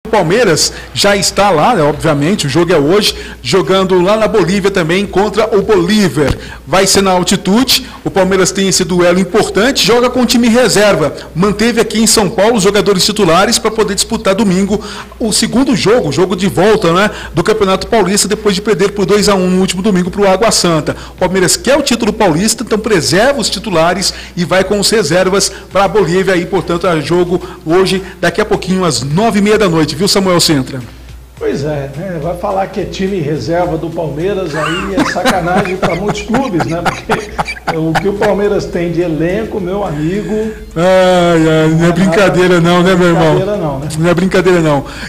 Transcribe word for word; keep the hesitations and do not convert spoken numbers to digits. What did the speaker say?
Palmeiras já está lá, né, obviamente, o jogo é hoje, jogando lá na Bolívia também contra o Bolívar. Vai ser na altitude, o Palmeiras tem esse duelo importante, joga com o time reserva. Manteve aqui em São Paulo os jogadores titulares para poder disputar domingo o segundo jogo, o jogo de volta, né, do Campeonato Paulista, depois de perder por dois a um no último domingo para o Água Santa. O Palmeiras quer o título paulista, então preserva os titulares e vai com os reservas para a Bolívia aí, portanto, a jogo hoje, daqui a pouquinho, às nove e meia da noite. Viu, Samuel Sintra? Pois é, né? Vai falar que é time reserva do Palmeiras, aí é sacanagem para muitos clubes, né? Porque o que o Palmeiras tem de elenco, meu amigo... Ai, ai, não é brincadeira não, né, meu irmão? Não é brincadeira não, né? Não é brincadeira não.